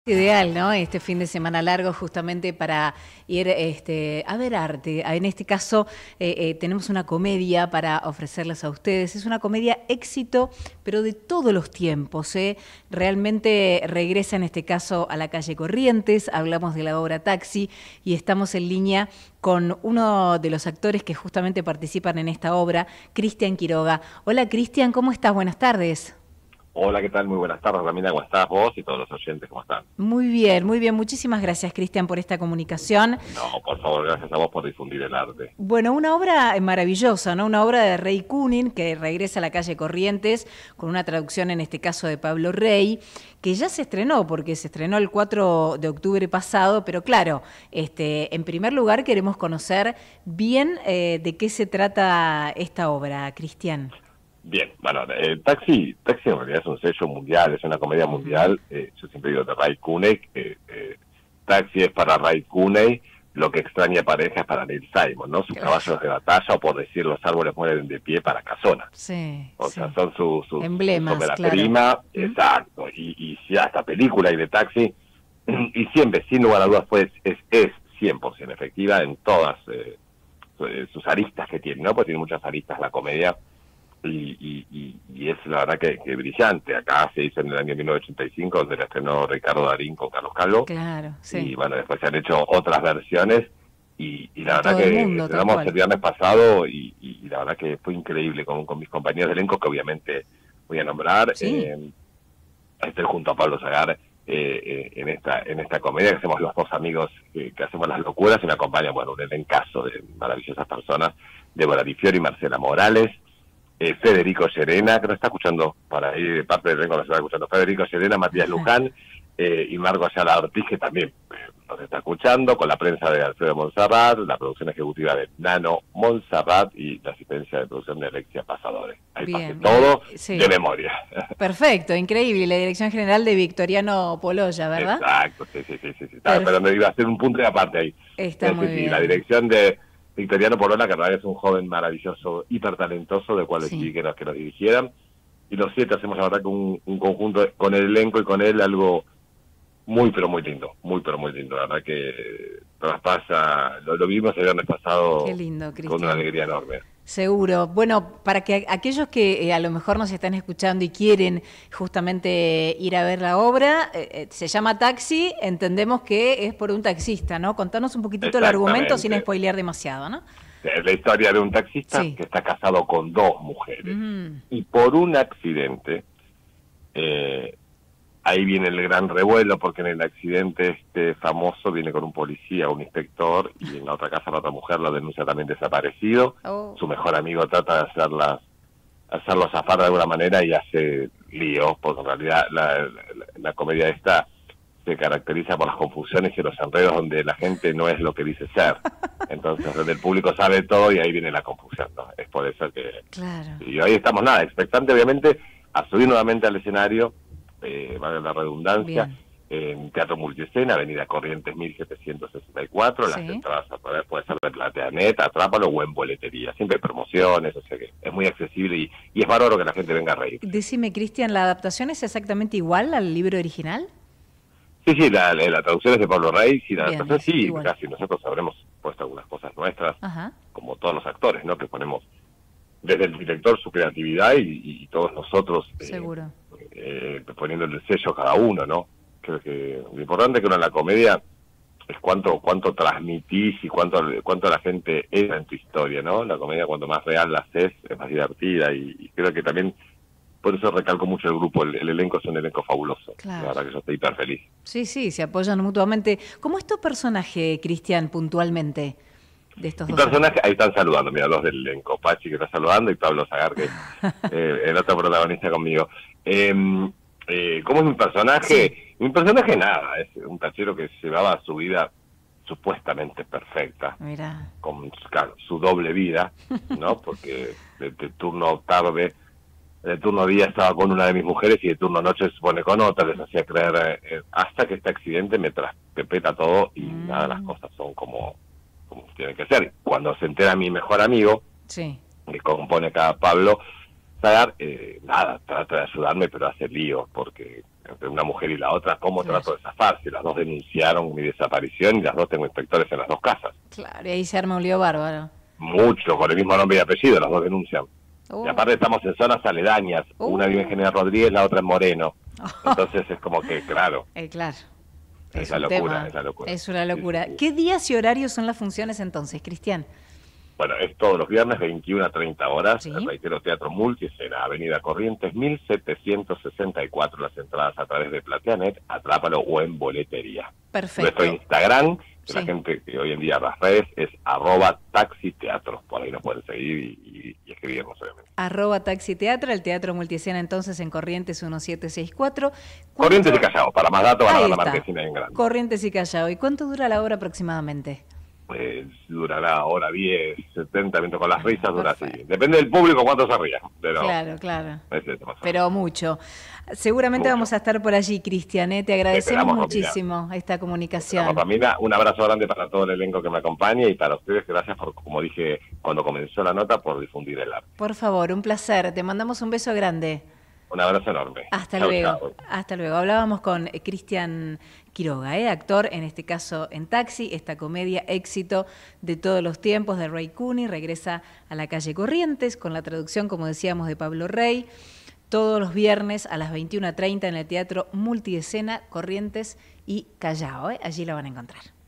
Ideal, ¿no? Este fin de semana largo justamente para ir a ver arte. En este caso tenemos una comedia para ofrecerles a ustedes. Es una comedia éxito, pero de todos los tiempos, ¿eh? Realmente regresa en este caso a la calle Corrientes. Hablamos de la obra Taxi y estamos en línea con uno de los actores que justamente participan en esta obra, Cristian Quiroga. Hola Cristian, ¿cómo estás? Buenas tardes. Hola, ¿qué tal? Muy buenas tardes, Ramina. ¿Cómo estás vos y todos los oyentes? ¿Cómo están? Muy bien, muy bien. Muchísimas gracias, Cristian, por esta comunicación. No, por favor, gracias a vos por difundir el arte. Bueno, una obra maravillosa, ¿no? Una obra de Rey Kunin que regresa a la calle Corrientes con una traducción en este caso de Pablo Rey, que ya se estrenó, porque se estrenó el 4 de octubre pasado, pero claro, en primer lugar queremos conocer bien de qué se trata esta obra, Cristian. Bien, bueno, Taxi en realidad es un sello mundial, es una comedia mundial. Yo siempre digo de Ray Cooney, que Taxi es para Ray Cooney, lo que extraña pareja es para Neil Simon, ¿no? Sus caballos de batalla, o por decir, los árboles mueren de pie para Casona. Sí, O sí. sea, son sus Emblemas, ópera claro. prima, exacto. Y si hasta película y de Taxi, y siempre, sin lugar a dudas, pues es 100% efectiva en todas sus aristas que tiene, ¿no? Pues tiene muchas aristas la comedia. Y es la verdad que brillante. Acá se hizo en el año 1985, donde la estrenó Ricardo Darín con Carlos Calvo. Claro, sí. Y bueno, después se han hecho otras versiones. Y la verdad todo el que mundo, tal estrenamos cual. el viernes pasado y la verdad que fue increíble con mis compañeros de elenco, que obviamente voy a nombrar. Sí. Estoy junto a Pablo Sagar en esta comedia, que hacemos los dos amigos que hacemos las locuras, y me acompaña, bueno, un elencazo de maravillosas personas: Débora Di Fiori, Marcela Morales, Federico Llerena, que nos está escuchando para ahí, de parte del elenco nos está escuchando, Federico Llerena, Matías Luján, y Marco Ayala Ortiz, que también nos está escuchando, con la prensa de Alfredo Monserrat, la producción ejecutiva de Nano Monserrat y la asistencia de producción de Alexia Pasadores. Ahí pasé Bien, todo sí. de memoria. Perfecto, increíble. La dirección general de Victoriano Poloya, ¿verdad? Exacto, sí. Estaba esperando, iba a hacer un punto de aparte ahí. Está muy bien. La dirección de Victoriano Polola, que en realidad es un joven maravilloso, hiper talentoso, del cual decidí que nos dirigieran. Y los 7 hacemos, la verdad, que un conjunto con el elenco y con él, algo muy, pero muy lindo. La verdad que traspasa, lo vimos el viernes pasado. Qué lindo, Cristian. Con una alegría enorme. Seguro. Bueno, para que aquellos que a lo mejor nos están escuchando y quieren justamente ir a ver la obra, se llama Taxi, entendemos que es por un taxista, ¿no? Contanos un poquitito el argumento sin spoilear demasiado, ¿no? Es la historia de un taxista que está casado con 2 mujeres. Y por un accidente, ahí viene el gran revuelo, porque en el accidente famoso viene con un policía, un inspector, y en la otra casa la otra mujer lo denuncia también desaparecido. Su mejor amigo trata de hacerlo zafar de alguna manera y hace lío, porque en realidad la comedia esta se caracteriza por las confusiones y los enredos donde la gente no es lo que dice ser. Entonces, donde el público sabe todo y ahí viene la confusión, ¿no? Es por eso que... Claro. Y ahí estamos, expectante obviamente a subir nuevamente al escenario, vale la redundancia, en Teatro Multiescena, Avenida Corrientes 1764, las entradas a poder puede ser de Plateanet, Atrápalo o en boletería. Siempre hay promociones, o sea que es muy accesible y es bárbaro que la gente venga a reír. Decime, Cristian, ¿la adaptación es exactamente igual al libro original? Sí, la traducción es de Pablo Rey, y la adaptación sí, igual. Casi nosotros habremos puesto algunas cosas nuestras, como todos los actores, ¿no? Que ponemos desde el director su creatividad y todos nosotros seguro poniéndole el sello a cada uno, ¿no? Creo que lo importante que uno en la comedia es cuánto transmitís y cuánto la gente entra en tu historia, ¿no? La comedia, cuanto más real la haces, es más divertida, y creo que también por eso recalco mucho el grupo, el elenco es un elenco fabuloso. Claro. La verdad que yo estoy hiper feliz. Sí, se apoyan mutuamente. ¿Cómo es tu personaje, Cristian, puntualmente, de estos dos? Mi personaje, ahí están saludando, mira, 2 del elenco, Pachi que está saludando y Pablo Sagar, que es el otro protagonista conmigo. ¿Cómo es mi personaje? Mi personaje nada, es un tachero que llevaba su vida supuestamente perfecta, con su doble vida, ¿no? Porque de turno tarde, de turno día estaba con una de mis mujeres y de turno noche se supone con otra, les hacía creer, hasta que este accidente me traspepeta todo y nada, las cosas son como tienen que ser. Cuando se entera mi mejor amigo, que compone acá Pablo Sagar, trata de ayudarme, pero hace lío, porque entre una mujer y la otra, ¿cómo Claro. trato de zafar? Si las dos denunciaron mi desaparición y las dos tengo inspectores en las dos casas. Claro, y ahí se arma un lío bárbaro. Mucho, con el mismo nombre y apellido, las dos denuncian. Oh. Y aparte estamos en zonas aledañas, una vive en General Rodríguez, la otra en Moreno. Entonces es como que, claro, Claro. es la locura, es la locura. Es una locura. Sí, sí. ¿Qué días y horarios son las funciones entonces, Cristian? Bueno, es todos los viernes, 21 a 30 horas. Sí. Reitero, Teatro Multiescena, Avenida Corrientes, 1764. Las entradas a través de Plateanet, Atrápalo o en boletería. Perfecto. Nuestro Instagram, que Sí. la gente que hoy en día las redes, es @taxiteatro. Por ahí nos pueden seguir y escribirnos, obviamente. @taxiteatro, el Teatro Multiescena entonces en Corrientes 1764. Corrientes y Callao, para más datos van a Ahí la está. Marquesina en Grande. Corrientes y Callao. ¿Y cuánto dura la obra aproximadamente? Pues durará hora 10, 70 minutos con las risas, dura así. Perfecto. Depende del público cuánto se ría, pero Claro, claro. es eso, más o menos. Pero mucho. Seguramente Mucho. vamos a estar por allí, Cristian. Te agradecemos esperamos, muchísimo esta comunicación. Vamos, Romina, un abrazo grande para todo el elenco que me acompaña y para ustedes, gracias por, como dije cuando comenzó la nota, por difundir el arte. Por favor, un placer. Te mandamos un beso grande. Un abrazo enorme. Hasta Chau, luego. chau. Hasta luego. Hablábamos con Cristian Quiroga, actor, en este caso en Taxi, esta comedia éxito de todos los tiempos de Ray Cooney, regresa a la calle Corrientes con la traducción, como decíamos, de Pablo Rey, todos los viernes a las 21:30 en el Teatro Multiescena Corrientes y Callao. Allí la van a encontrar.